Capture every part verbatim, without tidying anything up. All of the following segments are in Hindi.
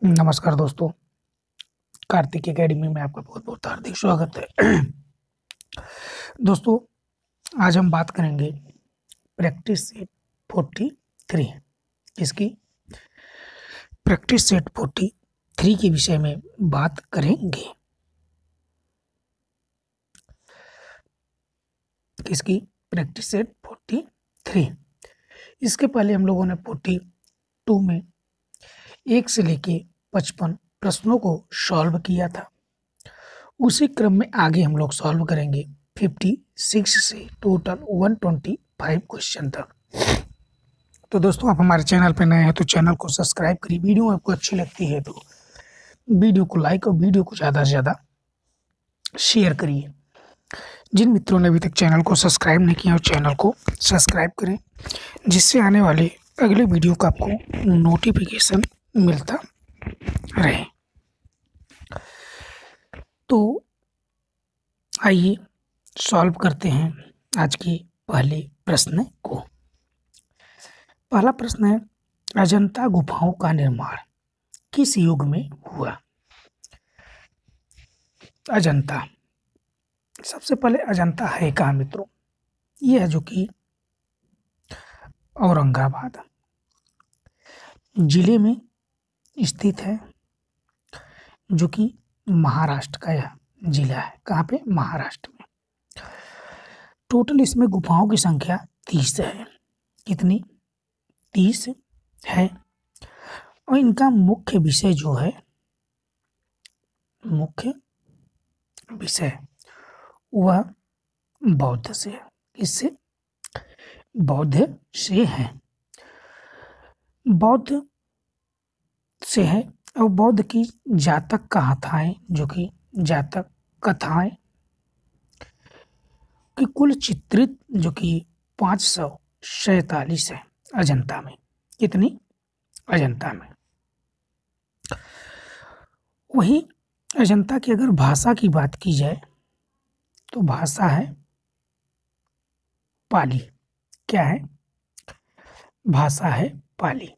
नमस्कार दोस्तों, कार्तिक एकेडमी में आपका बहुत-बहुत हार्दिक स्वागत है। दोस्तों, आज हम बात करेंगे प्रैक्टिस सेट तैंतालीस इसकी प्रैक्टिस सेट तैंतालीस के विषय में बात करेंगे। इसकी प्रैक्टिस सेट तैंतालीस इसके पहले हम लोगों ने बयालीस में एक से लेके पचपन प्रश्नों को सॉल्व किया था। उसी क्रम में आगे हम लोग सॉल्व करेंगे छप्पन से टोटल एक सौ पच्चीस क्वेश्चन तक। तो दोस्तों, आप हमारे चैनल पे नए हैं तो चैनल को सब्सक्राइब करिए। वीडियो आपको अच्छी लगती है तो वीडियो को लाइक और वीडियो को ज़्यादा से ज़्यादा शेयर करिए। जिन मित्रों ने अभी तक चैनल को सब्सक्राइब नहीं किया, चैनल को सब्सक्राइब करें, जिससे आने वाले अगले वीडियो का आपको नोटिफिकेशन मिलता रहे। तो आइए सॉल्व करते हैं आज के पहले प्रश्न को। पहला प्रश्न है, अजंता गुफाओं का निर्माण किस युग में हुआ? अजंता, सबसे पहले अजंता है कहाँ मित्रों? ये है जो कि औरंगाबाद जिले में स्थित है, जो कि महाराष्ट्र का यह जिला है। कहाँ पे? महाराष्ट्र में। टोटल इसमें गुफाओं की संख्या तीस है। कितनी? तीस है। और इनका मुख्य विषय जो है, मुख्य विषय वह बौद्ध से है। इससे बौद्ध से है, बौद्ध से है। और बौद्ध की जातक कथाएं, जो कि जातक कथाएं की कुल चित्रित जो कि पाँच सौ सैतालीस है अजंता में। कितनी? अजंता में। वही अजंता की अगर भाषा की बात की जाए तो भाषा है पाली। क्या है? भाषा है पाली।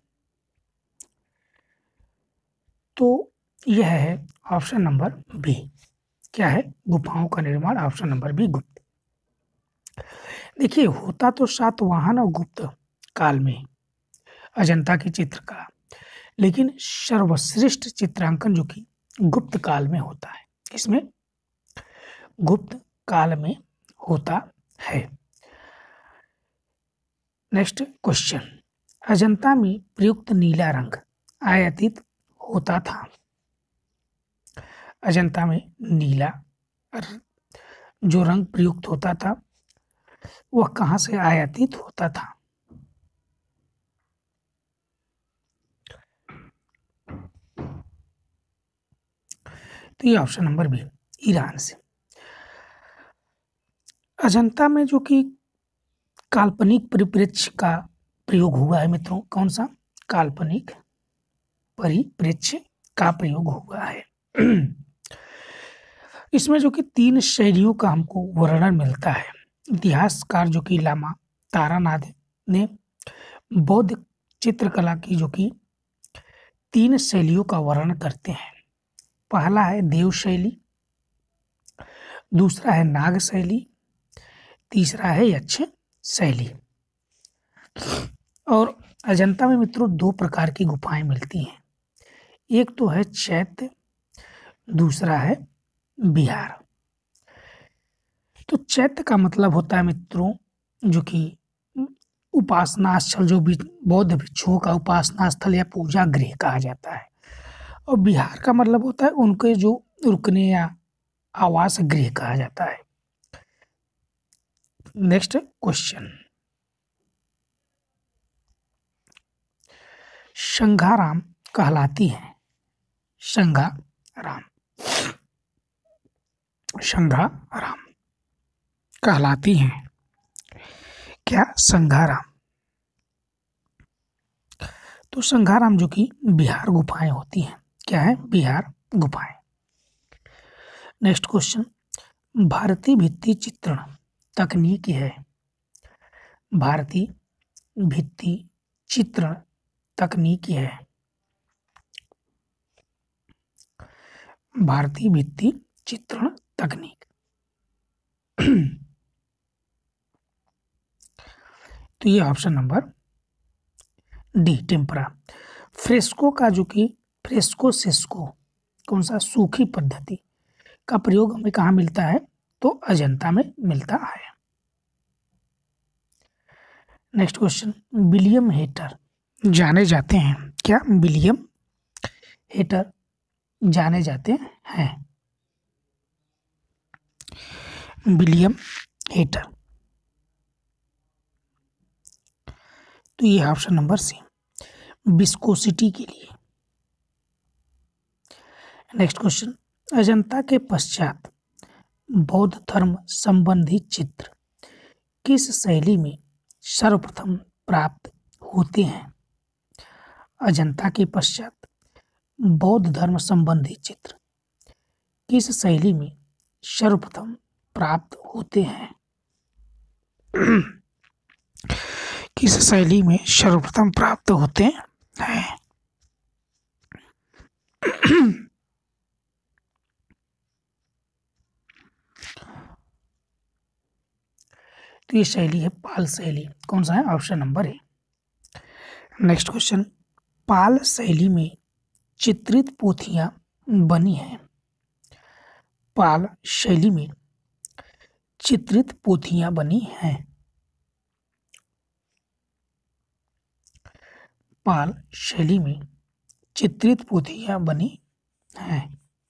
तो यह है ऑप्शन नंबर बी। क्या है? गुफाओं का निर्माण, ऑप्शन नंबर बी गुप्त। देखिए, होता तो सातवाहन और गुप्त काल में अजंता की चित्रकला, लेकिन सर्वश्रेष्ठ चित्रांकन जो कि गुप्त काल में होता है। इसमें गुप्त काल में होता है। नेक्स्ट क्वेश्चन, अजंता में प्रयुक्त नीला रंग आयातित होता था। अजंता में नीला जो रंग प्रयुक्त होता था वह कहाँ से आयातित होता था? तो ये ऑप्शन नंबर बी, ईरान से। अजंता में जो कि काल्पनिक परिप्रेक्ष्य का प्रयोग हुआ है मित्रों, कौन सा? काल्पनिक परिप्रेक्ष्य का प्रयोग हुआ है। इसमें जो कि तीन शैलियों का हमको वर्णन मिलता है। इतिहासकार जो कि लामा तारानाथ ने बौद्ध चित्रकला की जो कि तीन शैलियों का वर्णन करते हैं। पहला है देव शैली, दूसरा है नाग शैली, तीसरा है यक्ष शैली। और अजंता में मित्रों दो प्रकार की गुफाएं मिलती हैं। एक तो है चैत्य, दूसरा है विहार। तो चैत्य का मतलब होता है मित्रों जो कि उपासना स्थल, जो भी बौद्ध भिक्षुओं का उपासना स्थल या पूजा गृह कहा जाता है। और विहार का मतलब होता है उनके जो रुकने या आवास गृह कहा जाता है। नेक्स्ट क्वेश्चन, संघाराम कहलाती है। संघाराम संघाराम कहलाती हैं। क्या? संघाराम। तो संघाराम जो कि बिहार गुफाएं होती हैं। क्या है? बिहार गुफाएं। नेक्स्ट क्वेश्चन, भारतीय भित्ति चित्रण तकनीक है। भारतीय भित्ति चित्रण तकनीक है। भारतीय भित्ति चित्रण तकनीक। तो ये option number D tempera. Fresco का जो कि फ्रेस्को सिस्को कौन सा सूखी पद्धति का प्रयोग हमें कहाँ मिलता है? तो अजंता में मिलता है। नेक्स्ट क्वेश्चन, विलियम हेटर जाने जाते हैं क्या? विलियम हेटर जाने जाते हैं। विलियम हेटर, तो ये ऑप्शन नंबर सी विस्कोसिटी के लिए। नेक्स्ट क्वेश्चन, अजंता के पश्चात बौद्ध धर्म संबंधी चित्र किस शैली में सर्वप्रथम प्राप्त होते हैं? अजंता के पश्चात बौद्ध धर्म संबंधी चित्र किस शैली में सर्वप्रथम प्राप्त होते हैं? किस शैली में सर्वप्रथम प्राप्त होते हैं? तो ये शैली है पाल शैली। कौन सा है? Option number A. Next question, Pala शैली में चित्रित पोथियां बनी हैं। पाल शैली में चित्रित पोथियां बनी हैं। पाल शैली में चित्रित पोथियां बनी हैं।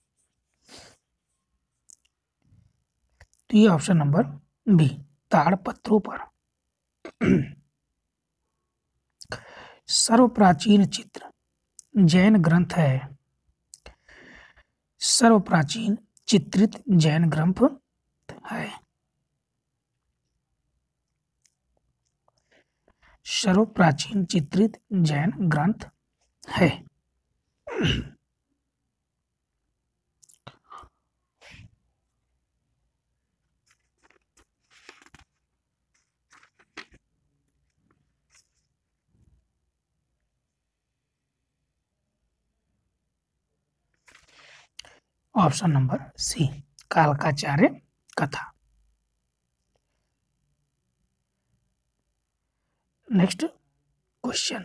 तो ये ऑप्शन नंबर बी ताड़ पत्रों पर। सर्वप्राचीन चित्र जैन ग्रंथ है। सर्वप्राचीन चित्रित जैन ग्रंथ है। सर्वप्राचीन चित्रित जैन ग्रंथ है। ऑप्शन नंबर सी कालकाचार्य कथा। नेक्स्ट क्वेश्चन,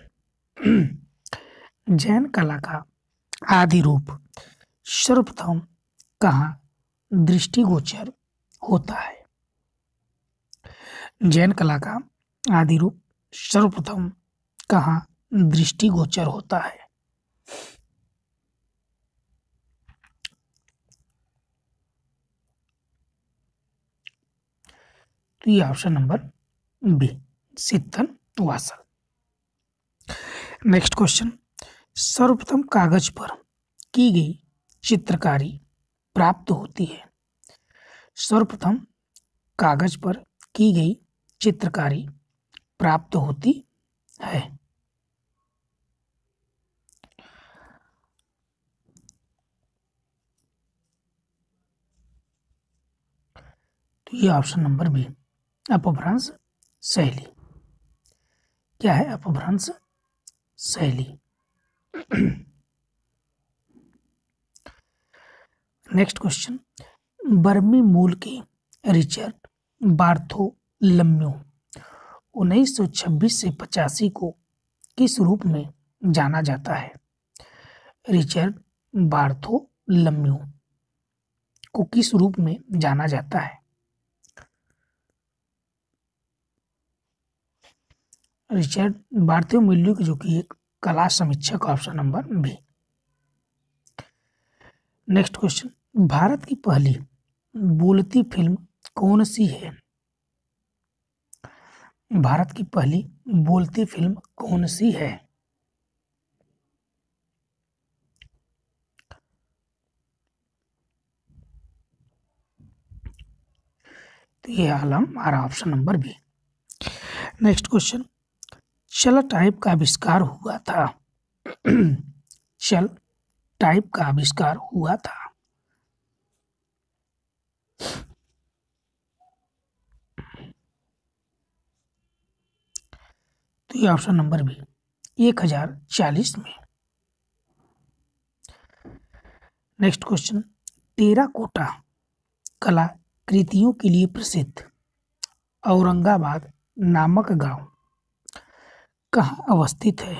जैन कला का आदि रूप सर्वप्रथम कहाँ दृष्टिगोचर होता है? जैन कला का आदि रूप सर्वप्रथम कहाँ दृष्टिगोचर होता है? तो ये option number B Sittanavasal. Next question, सर्वप्रथम कागज पर की गई चित्रकारी प्राप्त होती है। सर्वप्रथम कागज पर की गई चित्रकारी प्राप्त होती है। तो ये ऑप्शन नंबर बी अपभ्रंश शैली। क्या है? अपभ्रंश शैली। नेक्स्ट क्वेश्चन, बर्मी मूल के रिचर्ड बार्थोलम्यू उन्नीस सौ छब्बीस से पचासी को किस रूप में जाना जाता है? रिचर्ड बार्थोलम्यू को किस रूप में जाना जाता है? रिचर्ड बार्थोलम्यू जो कि एक कला समीक्षक। Option number B. Next question, Bharat की पहली बोलती फिल्म कौन सी है? भारत की पहली बोलती फिल्म कौन सी है? तो ये आलम हमारा option number B. Next question, चल टाइप का आविष्कार हुआ था। चल टाइप का आविष्कार हुआ था। तो ये ऑप्शन नंबर बी एक हजार चालीस में। नेक्स्ट क्वेश्चन, टेराकोटा कलाकृतियों के लिए प्रसिद्ध औरंगाबाद नामक गांव कहाँ अवस्थित है?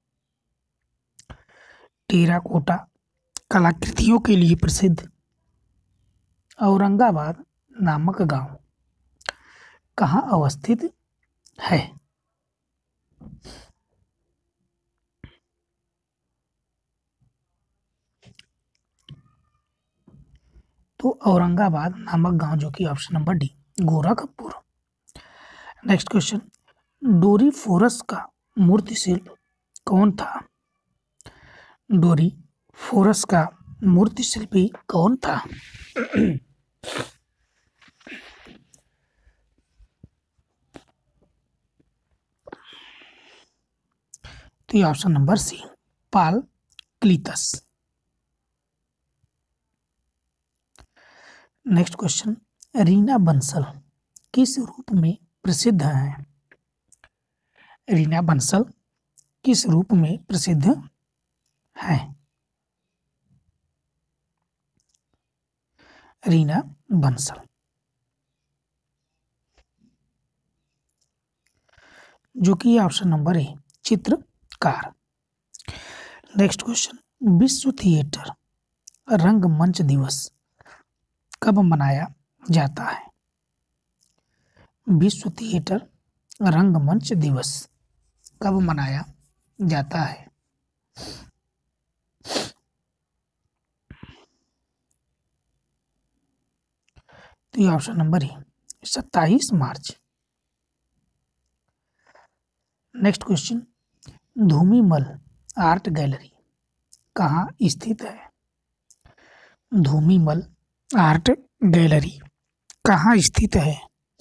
टेराकोटा कलाकृतियों के लिए प्रसिद्ध औरंगाबाद नामक गांव कहाँ अवस्थित है? तो औरंगाबाद नामक गांव, जो कि option number D, Gorakhpur. Next question, Doryphoros का मूर्ति शिल्प कौन था? डोरीफोरस का मूर्ति शिल्पी कौन था? तो ये option number C, Polyclitus. Next question, Reena Bansal किस रूप में प्रसिद्ध है? रीना बंसल किस रूप में प्रसिद्ध है? रीना बंसल, जो कि ऑप्शन नंबर ए, चित्रकार। नेक्स्ट क्वेश्चन, विश्व थिएटर रंगमंच दिवस कब मनाया जाता है? विश्व थिएटर रंगमंच दिवस कब मनाया जाता है? तो ये ऑप्शन नंबर है सत्ताईस March. Next question, Dhoomimal art gallery कहाँ स्थित है? धूमीमल आर्ट गैलरी कहाँ स्थित है?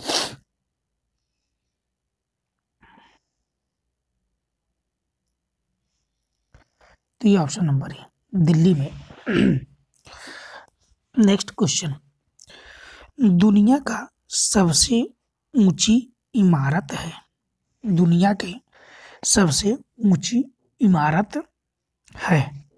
तो ये ऑप्शन नंबर है दिल्ली में। नेक्स्ट क्वेश्चन, दुनिया का सबसे ऊंची इमारत है। दुनिया की सबसे ऊंची इमारत है।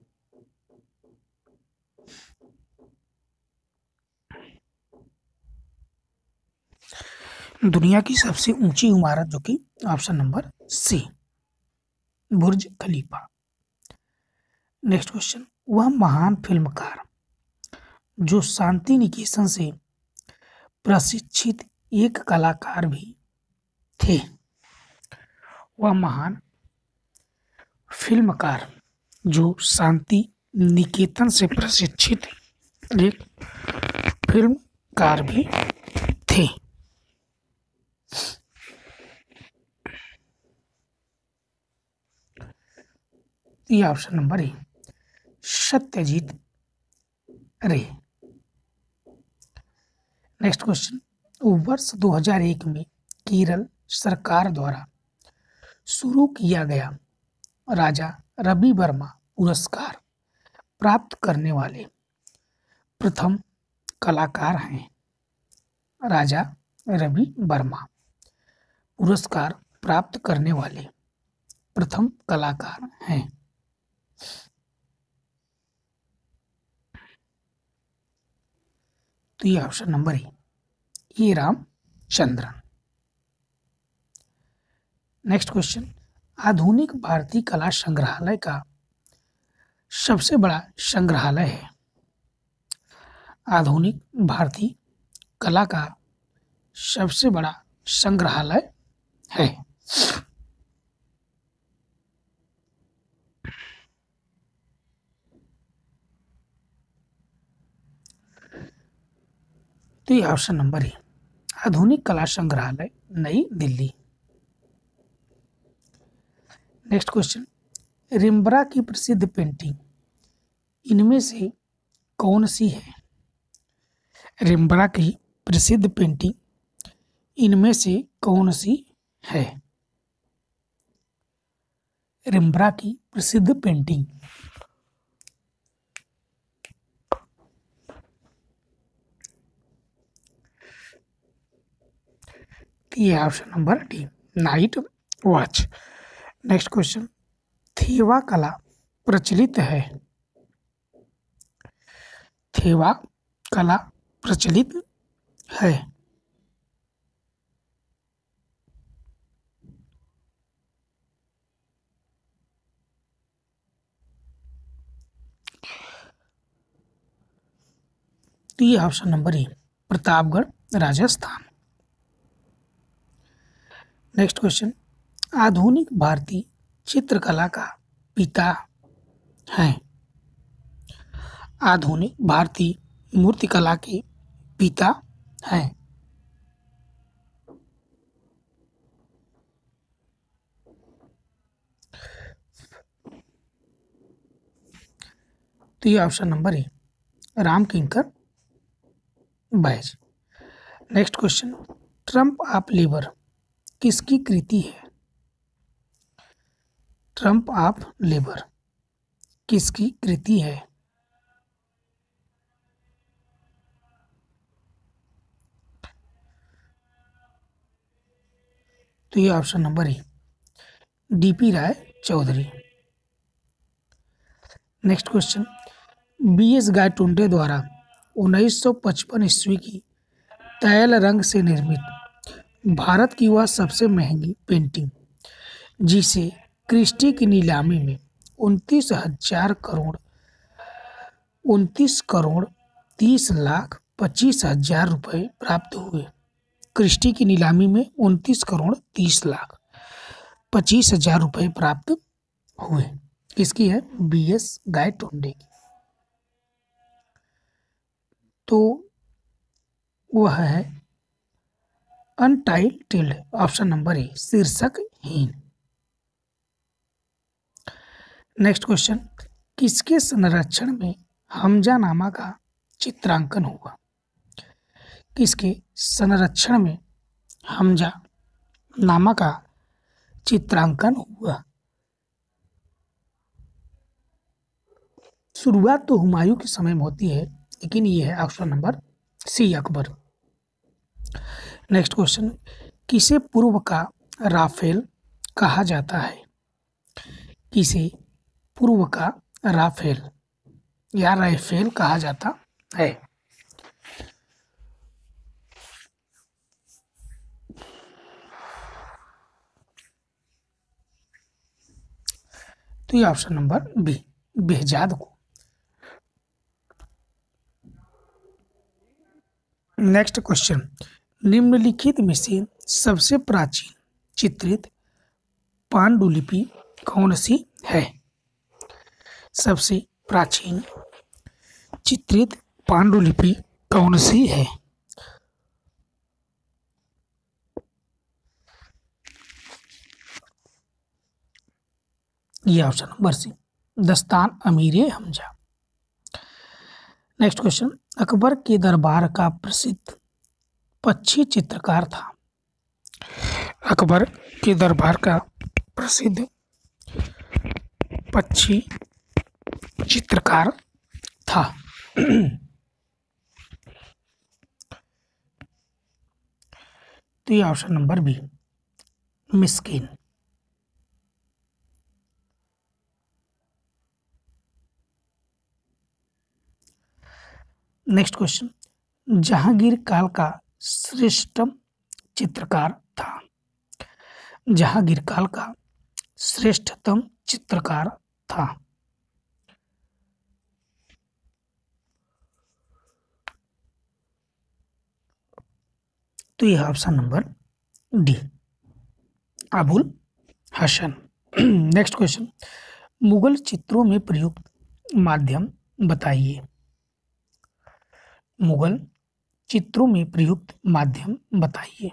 दुनिया की सबसे ऊंची इमारत, जो कि option number C, Burj Khalifa. Next question, वह महान फिल्मकार जो शांति निकेतन से प्रशिक्षित एक कलाकार भी थे। वह महान फिल्मकार जो शांति निकेतन से प्रशिक्षित एक फिल्मकार भी थे। ये ऑप्शन नंबर है सत्यजीत रे। नेक्स्ट क्वेश्चन, वर्ष दो हज़ार एक में केरल सरकार द्वारा शुरू किया गया राजा रवि वर्मा पुरस्कार प्राप्त करने वाले प्रथम कलाकार हैं। राजा रवि वर्मा पुरस्कार प्राप्त करने वाले प्रथम कलाकार हैं। तो ये ऑप्शन नंबर है ये रामचंद्रन। नेक्स्ट क्वेश्चन, आधुनिक भारतीय कला संग्रहालय का सबसे बड़ा संग्रहालय है। आधुनिक भारतीय कला का सबसे बड़ा संग्रहालय है। तो ये ऑप्शन नंबर है आधुनिक कला संग्रहालय नई दिल्ली। नेक्स्ट क्वेश्चन, रिम्ब्रा की प्रसिद्ध पेंटिंग इनमें से कौन सी है? रिम्ब्रा की प्रसिद्ध पेंटिंग इनमें से कौन सी है? रिम्ब्रा की प्रसिद्ध पेंटिंग। ये option number D, Night Watch. Next question, Thewa कला प्रचलित है थेवा कला प्रचलित है? तो ये option number A Pratapgarh Rajasthan. Next question, आधुनिक भारतीय चित्रकला का पिता है? आधुनिक भारतीय मूर्तिकला के पिता हैं? तो ये option number A Ram Kinkar Baij. Next question, triumph of labour किसकी कृति है? ट्रम्प ऑफ लेबर किसकी कृति है? तो ये option number A DP Roy Chowdhury. Next question, B S Gaitonde द्वारा उन्नीस सौ पचपन ईस्वी की तैल रंग से निर्मित भारत की वह सबसे महंगी पेंटिंग जिसे क्रिस्टी की नीलामी में उनतीस हजार करोड़ उनतीस करोड़ तीस लाख पच्चीस हजार रुपये प्राप्त हुए। क्रिस्टी की नीलामी में उनतीस करोड़ तीस लाख पच्चीस हजार रुपये प्राप्त हुए। किसकी है? बी एस गायटुंडे की। तो वह है अनटाइटल्ड, ऑप्शन नंबर ए शीर्षकहीन। नेक्स्ट क्वेश्चन, किसके संरक्षण में हमजा नामा का चित्रांकन हुआ? किसके संरक्षण में हमजा नामा का चित्रांकन हुआ? शुरुआत तो हुमायूं के समय में होती है, लेकिन ये है option number C Akbar. Next question, किसे पूर्व का राफेल कहा जाता है? किसे पूर्व का राफेल या राइफेल कहा जाता है? तो ये ऑप्शन नंबर बी बेहजाद को। नेक्स्ट क्वेश्चन, निम्नलिखित में से सबसे प्राचीन चित्रित पांडुलिपि कौन सी है? सबसे प्राचीन चित्रित पांडुलिपि कौन सी है? ये ऑप्शन नंबर सी दस्तान अमीर हमजा। नेक्स्ट क्वेश्चन, अकबर के दरबार का प्रसिद्ध पक्षी चित्रकार था? अकबर के दरबार का प्रसिद्ध पक्षी चित्रकार था? तो ये option number B Miskin. Next question, Jahangir काल का श्रेष्ठतम चित्रकार था? जहांगीर काल का श्रेष्ठतम चित्रकार था? तो यह option number D Abul Hasan. Next question, Mughal चित्रों में प्रयुक्त माध्यम बताइए। मुगल चित्रों में प्रयुक्त माध्यम बताइए।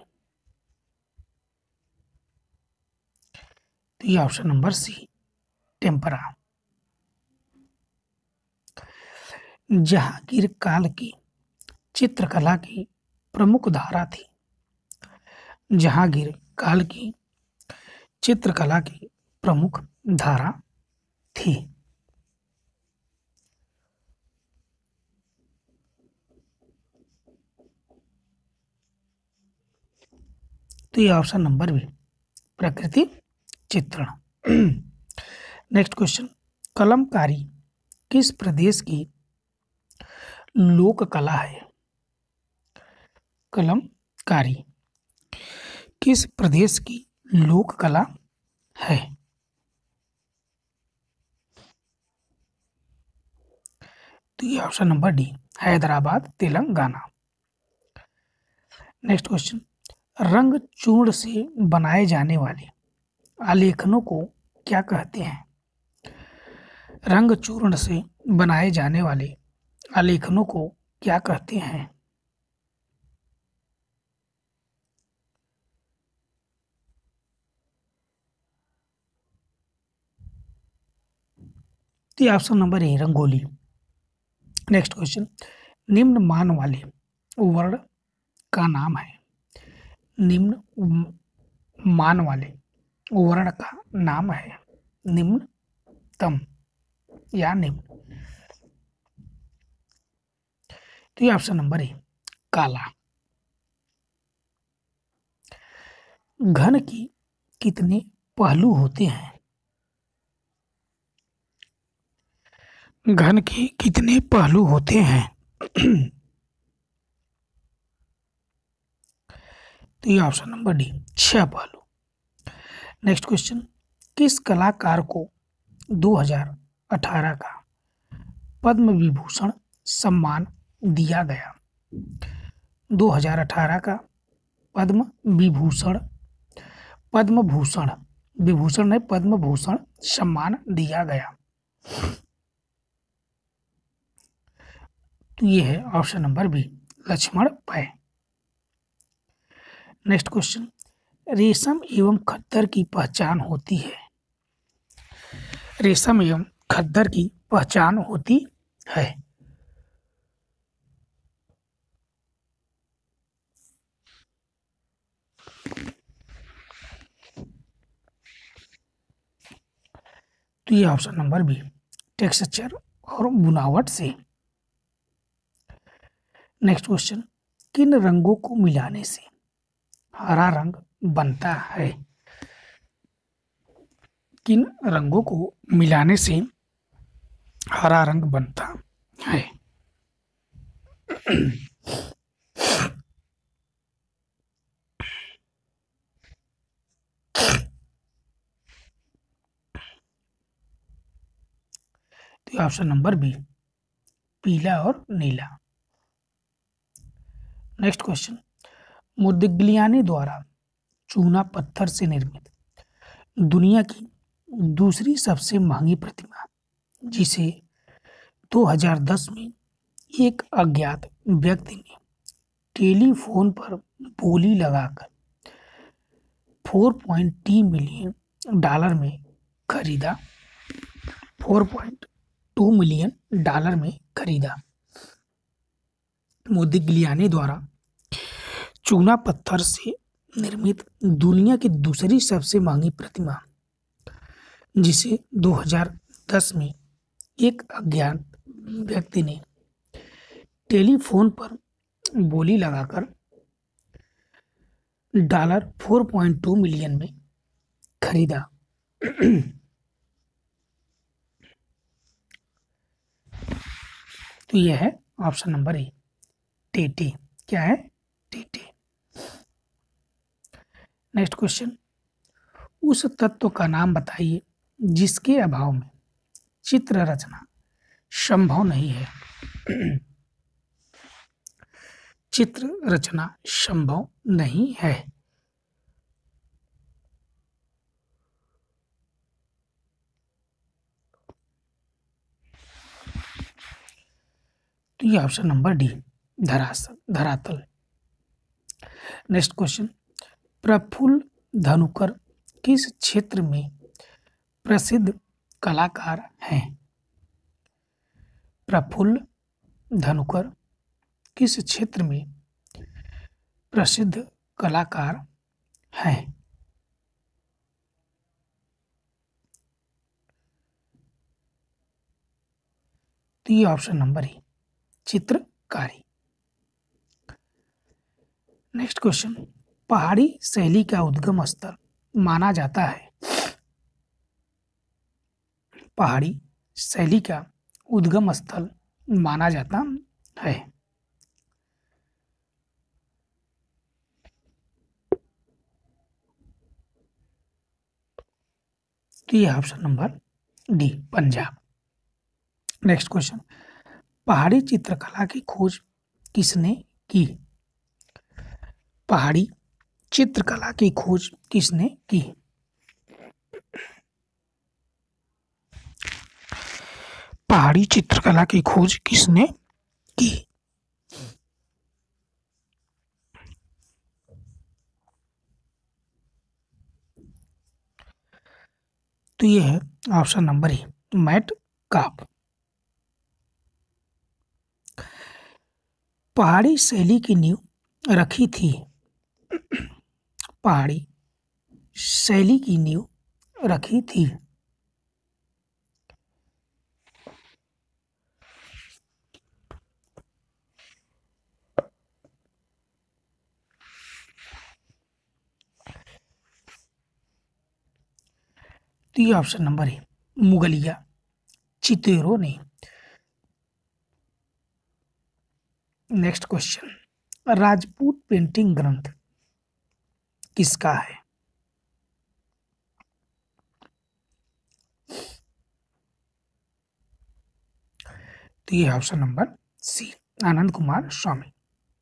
तो ये option number C tempera. Jahangir काल की चित्रकला की प्रमुख धारा थी? जहांगीर काल की चित्रकला की प्रमुख धारा थी? तो ये ऑप्शन नंबर बी प्रकृति चित्रण। नेक्स्ट क्वेश्चन, कलमकारी किस प्रदेश की लोक कला है? कलमकारी किस प्रदेश की लोक कला है? तो ये option number D, Hyderabad, Telangana. Next question, रंग चूर्ण से बनाए जाने वाले आलेखनों को क्या कहते हैं? रंग चूर्ण से बनाए जाने वाले आलेखनों को क्या कहते हैं? तो option number A, rangoli. Next question, निम्न मान वाले वर्ण का नाम है? निम्न मान वाले वर्ण का नाम है? निम्नतम या निम्न? तो ये ऑप्शन नंबर ए, काला। घन की कितने पहलू होते हैं? घन के कितने पहलू होते हैं? तो ये ऑप्शन नंबर डी, छह पहलू। नेक्स्ट क्वेश्चन, किस कलाकार को दो हज़ार अठारह का पद्म विभूषण सम्मान दिया गया? दो हज़ार अठारह का पद्म विभूषण, पद्म भूषण, विभूषण नहीं, पद्म भूषण सम्मान दिया गया। तो ये है option number B, Laxman Pai. Next question, रेशम एवं खद्दर की पहचान होती है? रेशम एवं खद्दर की पहचान होती है? तो ये ऑप्शन नंबर बी, टेक्सचर और बुनावट से। नेक्स्ट क्वेश्चन, किन रंगों को मिलाने से हरा रंग बनता है? किन रंगों को मिलाने से हरा रंग बनता है? तो ऑप्शन नंबर बी, पीला और नीला। नेक्स्ट क्वेश्चन, मोदिग्लियानी द्वारा चूना पत्थर से निर्मित दुनिया की दूसरी सबसे महंगी प्रतिमा, जिसे दो हज़ार दस में एक अज्ञात व्यक्ति ने टेलीफोन पर बोली लगाकर चार पॉइंट दो मिलियन डॉलर में खरीदा, चार पॉइंट दो मिलियन डॉलर में खरीदा। मोदिग्लियानी द्वारा चूना पत्थर से निर्मित दुनिया की दूसरी सबसे महंगी प्रतिमा, जिसे दो हज़ार दस में एक अज्ञात व्यक्ति ने टेलीफोन पर बोली लगाकर डॉलर चार पॉइंट दो मिलियन में खरीदा। तो यह है ऑप्शन नंबर ए, टेटे। क्या है? टेटे। नेक्स्ट क्वेश्चन, उस तत्व का नाम बताइए जिसके अभाव में चित्र रचना संभव नहीं है। चित्र रचना संभव नहीं है। तो ये ऑप्शन नंबर डी, धरातल धरातल। नेक्स्ट क्वेश्चन, प्रफुल्ल धनुकर किस क्षेत्र में प्रसिद्ध कलाकार हैं? प्रफुल्ल धनुकर किस क्षेत्र में प्रसिद्ध कलाकार हैं? तो ये ऑप्शन नंबर है, चित्रकारी। नेक्स्ट क्वेश्चन, पहाड़ी शैली का उद्गम स्थल माना जाता है? पहाड़ी शैली का उद्गम स्थल माना जाता है। तो ये option number D Punjab. Next question, Pahari चित्रकला की खोज किसने की? पहाड़ी चित्रकला की खोज किसने की? पहाड़ी चित्रकला की खोज किसने की? तो ये है ऑप्शन नंबर ए मैट काप। पहाड़ी शैली की नींव रखी थी। पहाड़ी शैली की नींव रखी थी। तो ये ऑप्शन नंबर है मुगलिया चितेरों ने। नेक्स्ट क्वेश्चन, राजपूत पेंटिंग ग्रंथ किसका है? तो ये option number C Anand Kumar Swamy.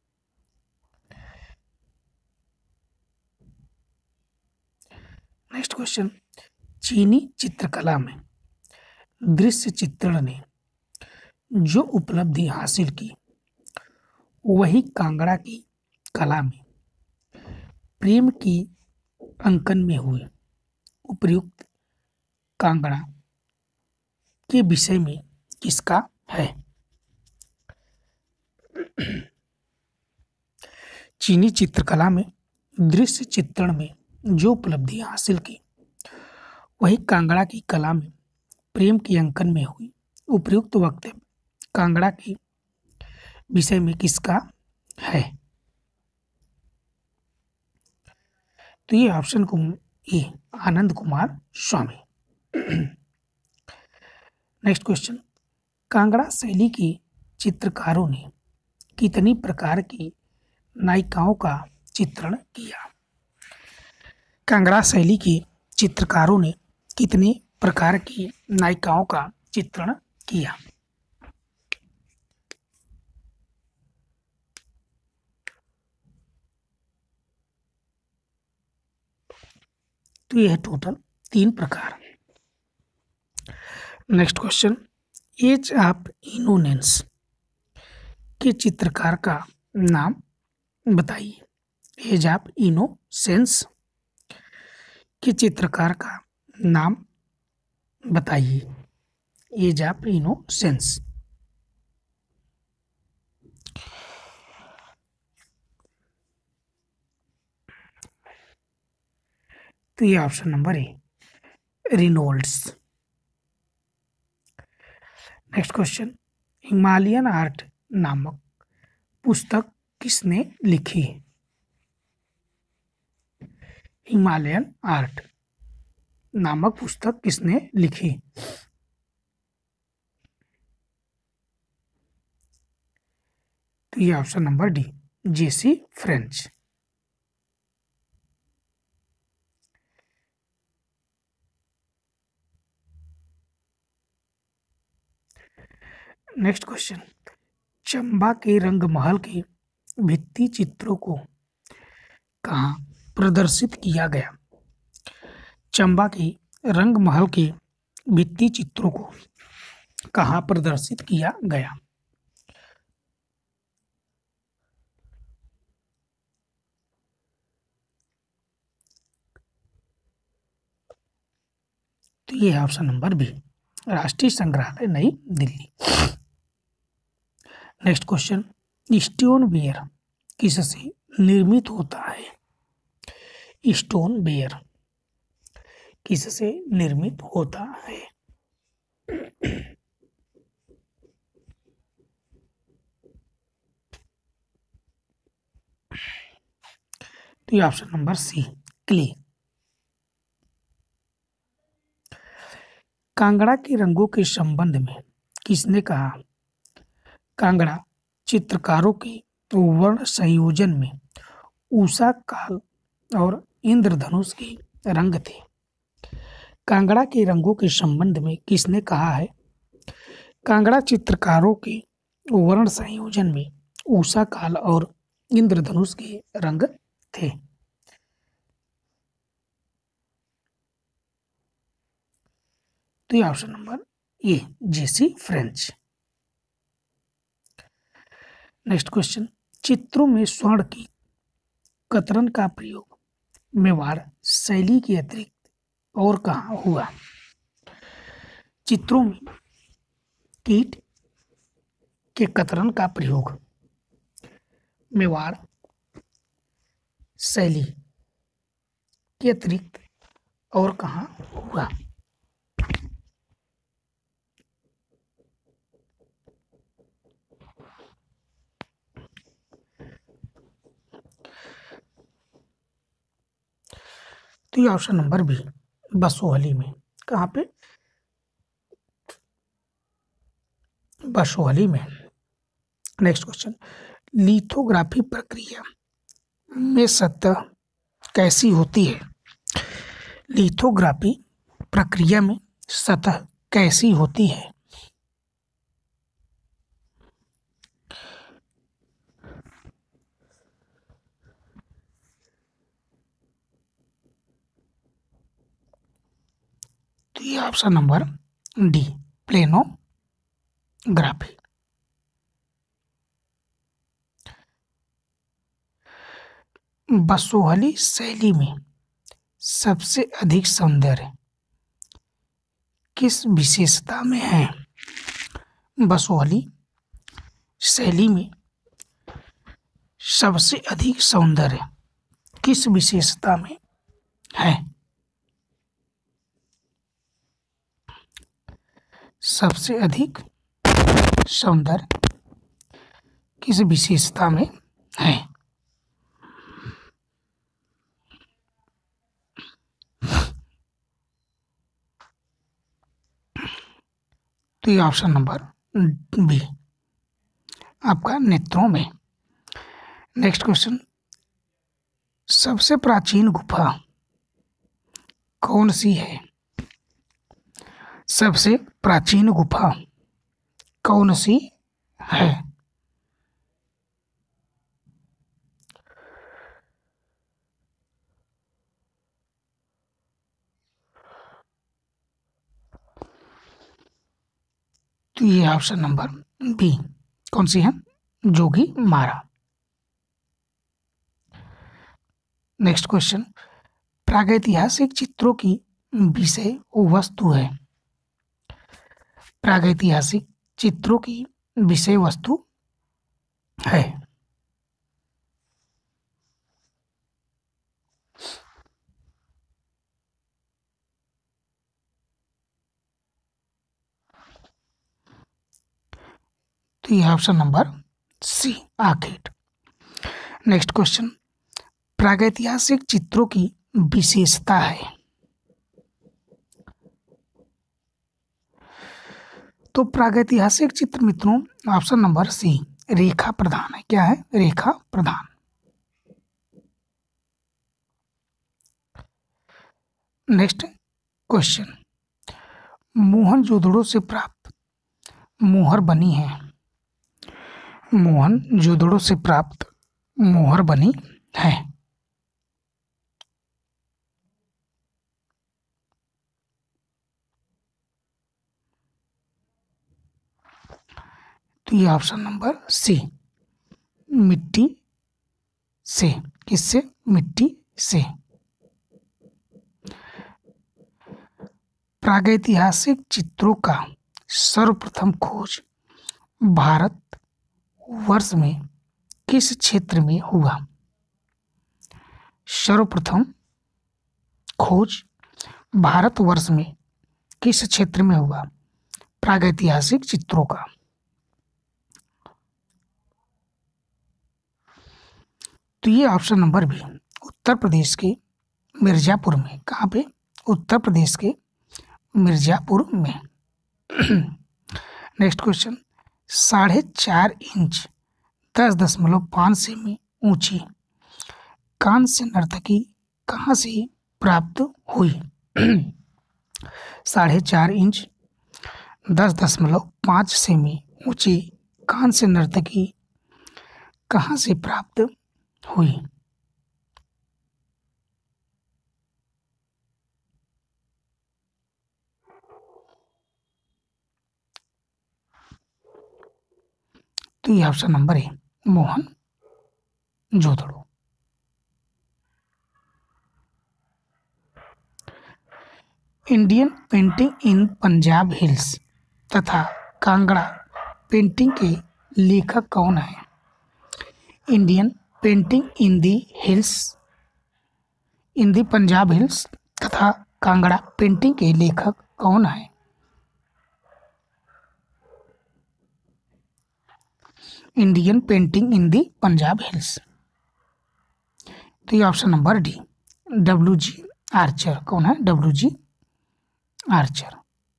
Next question, चीनी चित्रकला में दृश्य चित्रण ने जो उपलब्धि हासिल की वही कांगड़ा की कला में प्रेम की अंकन में हुए उपर्युक्त कांगड़ा के विषय में किसका है? चीनी चित्रकला में दृश्य चित्रण में जो उपलब्धि हासिल की वही कांगड़ा की कला में प्रेम के अंकन में हुई उपर्युक्त वक्तव्य कांगड़ा के विषय में किसका है? तो ये ऑप्शन को A Anand Kumar Swamy. Next question, Kangra शैली के चित्रकारों ने कितनी प्रकार की नायिकाओं का चित्रण किया? कांगड़ा शैली के चित्रकारों ने कितने प्रकार की नायिकाओं का चित्रण किया? तो यह टोटल तीन प्रकार। Next question, age of innocence के चित्रकार का नाम बताइए। एज ऑफ इनोसेंस के चित्रकार का नाम बताइए। Age of innocence. तो ये option number A Reynolds. Next question, Himalayan art नामक पुस्तक किसने लिखी? हिमालयन आर्ट नामक पुस्तक किसने लिखी? तो ये option number D JC French. Next question, Chamba के रंग महल के भित्ति चित्रों को कहाँ प्रदर्शित किया गया? चंबा के रंग महल के भित्ति चित्रों को कहाँ प्रदर्शित किया गया? तो ये है ऑप्शन नंबर बी राष्ट्रीय संग्रहालय नई Delhi. Next question, stoneware किससे निर्मित होता है? स्टोन वेयर किससे निर्मित होता है? तो ये option number C clay. Kangra के रंगों के संबंध में किसने कहा कांगड़ा चित्रकारों के वर्ण संयोजन में उषा काल और इंद्रधनुष के रंग थे। कांगड़ा के रंगों के संबंध में किसने कहा है? कांगड़ा चित्रकारों के वर्ण संयोजन में उषा काल और इंद्रधनुष के रंग थे। तो ये option number A JC French. Next question, चित्रों में स्वर्ण की कतरन का प्रयोग मेवाड़ शैली के अतिरिक्त और कहाँ हुआ? चित्रों में कीट के कतरन का प्रयोग मेवाड़ शैली के अतिरिक्त और कहाँ हुआ? तो ये ऑप्शन नंबर बी बसोहली में। कहाँ पे? बसोहली में। नेक्स्ट क्वेश्चन, लिथोग्राफी प्रक्रिया में सतह कैसी होती है? लिथोग्राफी प्रक्रिया में सतह कैसी होती है? तो ये option number D planography. Basohli शैली में सबसे अधिक सौंदर्य किस विशेषता में है? बसोहली शैली में सबसे अधिक सौंदर्य किस विशेषता में है? सबसे अधिक सौंदर्य किस विशेषता में है? तो ये ऑप्शन नंबर बी आपका नेत्रों में। नेक्स्ट क्वेश्चन, सबसे प्राचीन गुफा कौन सी है? सबसे प्राचीन गुफा कौन सी है? तो ये ऑप्शन नंबर बी कौन सी है? जोगी मारा। नेक्स्ट क्वेश्चन, प्रागैतिहासिक चित्रों की विषय वस्तु है। प्रागैतिहासिक चित्रों की विषय वस्तु है। तो यह ऑप्शन नंबर सी आखेट। नेक्स्ट क्वेश्चन, प्रागैतिहासिक चित्रों की विशेषता है। तो प्रागैतिहासिक चित्र मित्रों ऑप्शन नंबर सी रेखा प्रधान है। क्या है? रेखा प्रधान। नेक्स्ट क्वेश्चन, मोहनजोदड़ो से प्राप्त मोहर बनी है। मोहनजोदड़ो से प्राप्त मोहर बनी है। तो ये ऑप्शन नंबर सी मिट्टी से। किससे? मिट्टी से। प्रागैतिहासिक चित्रों का सर्वप्रथम खोज भारत वर्ष में किस क्षेत्र में हुआ? सर्वप्रथम खोज भारतवर्ष में किस क्षेत्र में हुआ प्रागैतिहासिक चित्रों का? तो ये option number B Uttar Pradesh के मिर्जापुर में। कहाँ पे? उत्तर प्रदेश के मिर्जापुर में। नेक्स्ट क्वेश्चन, साढ़े चार इंच दस दशमलव पाँच सेमी ऊंची कांस्य नर्तकी कहाँ से प्राप्त हुई? साढ़े चार इंच दस दशमलव पाँच सेमी ऊंची कांस्य नर्तकी कहाँ से प्राप्त हुई? तो ये ऑप्शन नंबर है Mohenjodaro. Indian painting in Punjab hills तथा कांगड़ा पेंटिंग के लेखक कौन है? Indian painting in the hills in the Punjab hills तथा कांगड़ा पेंटिंग के लेखक कौन है? Indian painting in the Punjab hills. तो ये option number D W G Archer. कौन है? W G Archer.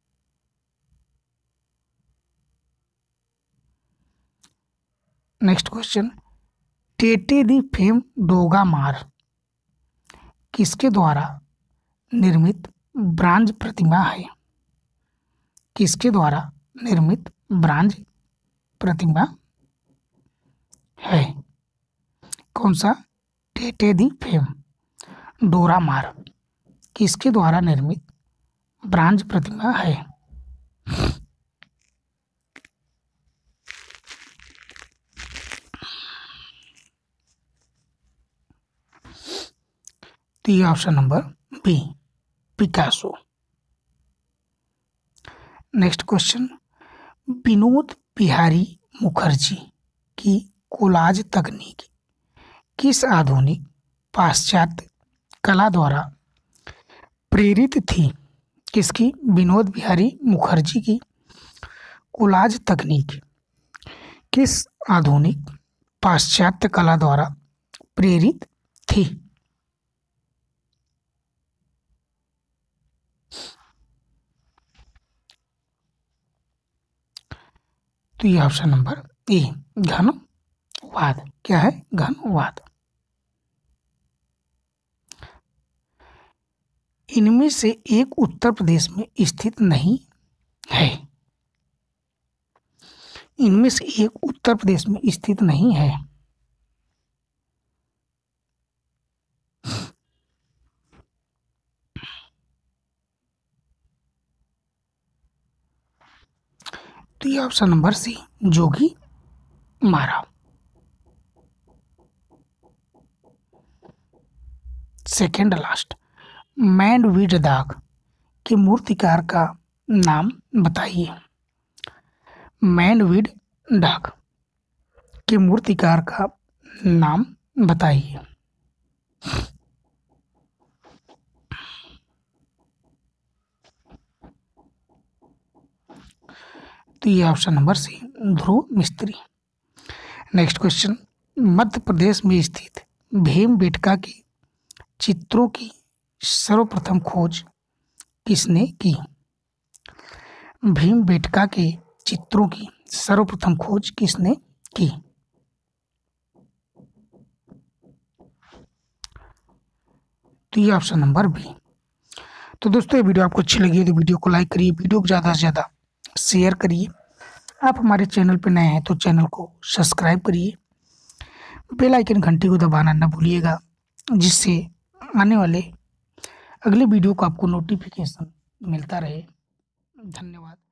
Next question, tete de femme Dora Maar किसके द्वारा निर्मित ब्रांज प्रतिमा है? किसके द्वारा निर्मित ब्रांज प्रतिमा है? कौन सा? टेटे दी फेम डोरा मार किसके द्वारा निर्मित ब्रांज प्रतिमा है? तो ये option number B Picasso. Next question, Vinod Bihari Mukherjee की कोलाज तकनीक किस आधुनिक पाश्चात्य कला द्वारा प्रेरित थी? किसकी? विनोद बिहारी मुखर्जी की कोलाज तकनीक किस आधुनिक पाश्चात्य कला द्वारा प्रेरित थी? तो ये ऑप्शन नंबर ए घनवाद। क्या है? घनवाद। इनमें से एक उत्तर प्रदेश में स्थित नहीं है। इनमें से एक उत्तर प्रदेश में स्थित नहीं है। तो ये ऑप्शन नंबर सी जोगी मारा। सेकेंड लास्ट, मैंडवीड डाक के मूर्तिकार का नाम बताइए। मैंडवीड डाक के मूर्तिकार का नाम बताइए। तो ये ऑप्शन नंबर सी ध्रुव मिस्त्री। नेक्स्ट क्वेश्चन, मध्य प्रदेश में स्थित भीमबेटका के चित्रों की सर्वप्रथम खोज किसने की? भीमबेटका के चित्रों की सर्वप्रथम खोज किसने की? तो ये ऑप्शन नंबर बी। तो दोस्तों ये वीडियो आपको अच्छी लगी तो वीडियो को लाइक करिए, वीडियो को ज़्यादा से ज़्यादा शेयर करिए। आप हमारे चैनल पर नए हैं तो चैनल को सब्सक्राइब करिए, बेल आइकन घंटी को दबाना न भूलिएगा, जिससे आने वाले अगले वीडियो का आपको नोटिफिकेशन मिलता रहे। धन्यवाद।